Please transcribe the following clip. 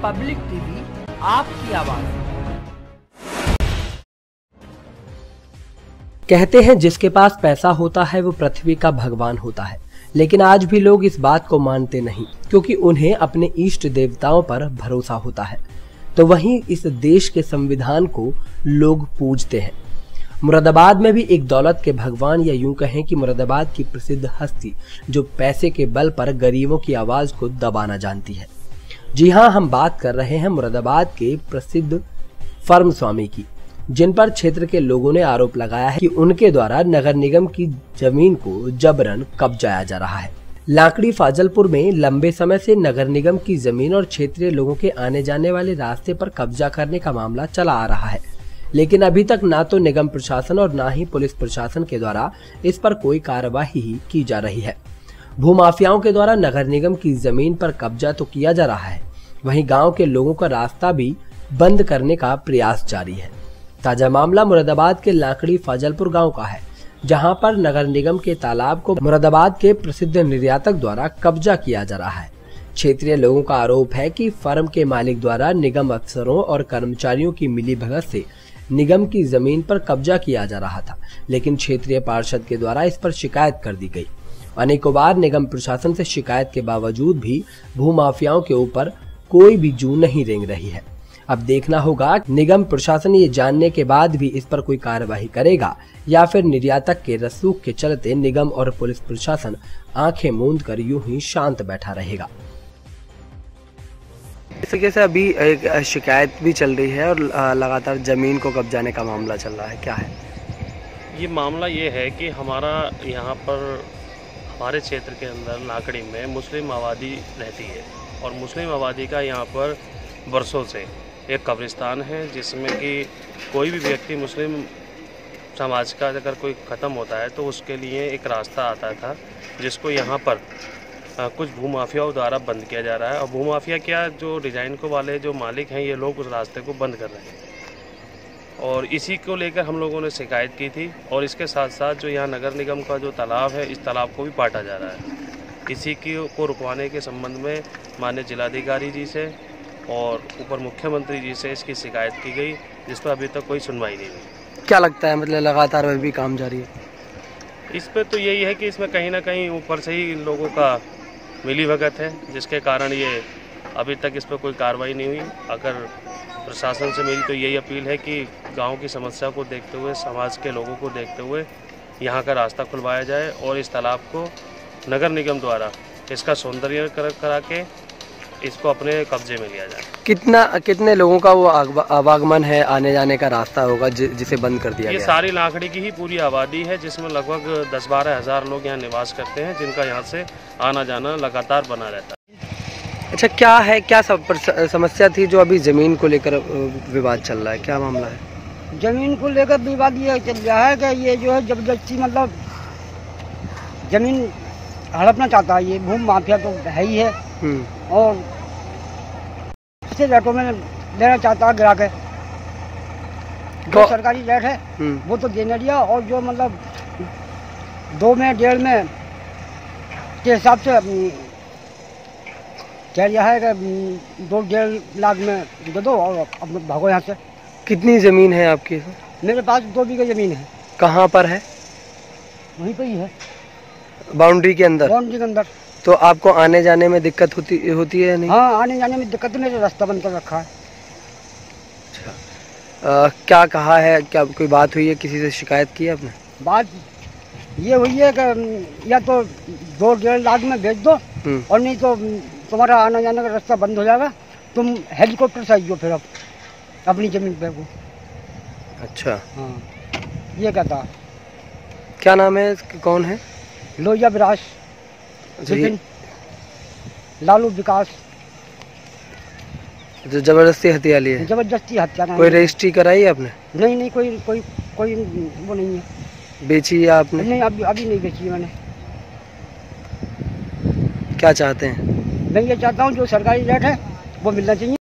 Public TV, आपकी आवाज। कहते हैं जिसके पास पैसा होता है वो पृथ्वी का भगवान होता है, लेकिन आज भी लोग इस बात को मानते नहीं क्योंकि उन्हें अपने इष्ट देवताओं पर भरोसा होता है। तो वहीं इस देश के संविधान को लोग पूजते हैं। मुरादाबाद में भी एक दौलत के भगवान, या यूं कहें कि मुरादाबाद की प्रसिद्ध हस्ती जो पैसे के बल पर गरीबों की आवाज को दबाना जानती है। जी हां, हम बात कर रहे हैं मुरादाबाद के प्रसिद्ध फर्म स्वामी की, जिन पर क्षेत्र के लोगों ने आरोप लगाया है कि उनके द्वारा नगर निगम की जमीन को जबरन कब्जाया जा रहा है। लाकड़ी फाजलपुर में लंबे समय से नगर निगम की जमीन और क्षेत्रीय लोगों के आने जाने वाले रास्ते पर कब्जा करने का मामला चला आ रहा है, लेकिन अभी तक ना तो निगम प्रशासन और ना ही पुलिस प्रशासन के द्वारा इस पर कोई कार्यवाही ही की जा रही है। भूमाफियाओं के द्वारा नगर निगम की जमीन पर कब्जा तो किया जा रहा है, वहीं गांव के लोगों का रास्ता भी बंद करने का प्रयास जारी है। ताजा मामला मुरादाबाद के लाकड़ी फाजलपुर गांव का है, जहां पर नगर निगम के तालाब को मुरादाबाद के प्रसिद्ध निर्यातक द्वारा कब्जा किया जा रहा है। क्षेत्रीय लोगों का आरोप है कि फर्म के मालिक द्वारा निगम अफसरों और कर्मचारियों की मिलीभगत से निगम की जमीन पर कब्जा किया जा रहा था, लेकिन क्षेत्रीय पार्षद के द्वारा इस पर शिकायत कर दी गई। अनेकों बार निगम प्रशासन से शिकायत के बावजूद भी भूमाफियाओं के ऊपर कोई भी जू नहीं रेंग रही है। अब देखना होगा निगम प्रशासन ये जानने के बाद भी इस पर कोई कार्यवाही करेगा या फिर निर्यातक के रसूख के चलते निगम और पुलिस प्रशासन आंखें मूंद कर यूं ही शांत बैठा रहेगा। इस तरीके से अभी एक शिकायत भी चल रही है और लगातार जमीन को कब्जाने का मामला चल रहा है, क्या है ये मामला? ये है कि हमारा यहाँ पर हमारे क्षेत्र के अंदर लाकड़ी में मुस्लिम आबादी रहती है और मुस्लिम आबादी का यहाँ पर बरसों से एक कब्रिस्तान है, जिसमें कि कोई भी व्यक्ति मुस्लिम समाज का अगर कोई ख़त्म होता है तो उसके लिए एक रास्ता आता था, जिसको यहाँ पर कुछ भूमाफियाओं द्वारा बंद किया जा रहा है। और भूमाफिया क्या, जो डिजाइन को वाले जो मालिक हैं, ये लोग उस रास्ते को बंद कर रहे हैं और इसी को लेकर हम लोगों ने शिकायत की थी। और इसके साथ साथ जो यहाँ नगर निगम का जो तालाब है, इस तालाब को भी पाटा जा रहा है। इसी को रुकवाने के संबंध में माननीय जिलाधिकारी जी से और ऊपर मुख्यमंत्री जी से इसकी शिकायत की गई, जिस पर अभी तक कोई सुनवाई नहीं हुई। क्या लगता है, मतलब लगातार वह भी काम जारी है इस पर? तो यही है कि इसमें कहीं ना कहीं ऊपर से ही लोगों का मिलीभगत है, जिसके कारण ये अभी तक इस पर कोई कार्रवाई नहीं हुई। अगर प्रशासन से मेरी तो यही अपील है कि गांव की समस्या को देखते हुए, समाज के लोगों को देखते हुए यहाँ का रास्ता खुलवाया जाए और इस तालाब को नगर निगम द्वारा इसका सौंदर्यीकरण करा के इसको अपने कब्जे में लिया जाए। कितने लोगों का वो आवागमन है, आने जाने का रास्ता होगा जिसे बंद कर दिया गया? ये सारी लाकड़ी की ही पूरी आबादी है, जिसमें लगभग 10-12 हज़ार लोग यहाँ निवास करते हैं, जिनका यहाँ से आना जाना लगातार बना रहता है। अच्छा, क्या समस्या थी जो अभी जमीन को लेकर विवाद चल रहा है, क्या मामला है? जमीन को लेकर विवाद ये चल रहा है कि ये जो है जबरदस्ती मतलब जमीन हड़पना चाहता है। ये भूमि माफिया तो है ही है और इसे रेटों में लेना चाहता है गिरा के। जो सरकारी रेट है वो तो देने दिया, और जो मतलब 2 में 1.5 में के हिसाब से कह दिया है कि 2-1.5 लाख में दे दो और अब भागो यहाँ से। कितनी जमीन है आपकी? मेरे पास 2 बीघे जमीन है। कहाँ पर है? वहीं पे ही है, बाउंड्री के अंदर। बाउंड्री के अंदर। तो आपको आने जाने में दिक्कत होती है या नहीं? हाँ, आने जाने में दिक्कत नहीं, रास्ता बंद कर रखा है। अच्छा, क्या कहा है, क्या कोई बात हुई है, किसी से शिकायत की है आपने? बात ये हुई है कि या तो 2-1.5 लाख में बेच दो और नहीं तो तुम्हारा आना जाने का रास्ता बंद हो जाएगा, तुम हेलीकॉप्टर से आइयो फिर अपनी जमीन पे को। अच्छा, हाँ, ये कहता। क्या नाम है, कौन है? लोहिया विराज, लालू विकास। जो जबरदस्ती हत्या ली है? जबरदस्ती हत्या। कोई रजिस्ट्री कराई है आपने? नहीं, कोई वो नहीं है। बेची है आपने? नहीं, अभी नहीं बेची मैंने। क्या चाहते हैं? मैं ये चाहता हूँ जो सरकारी रेट है वो मिलना चाहिए।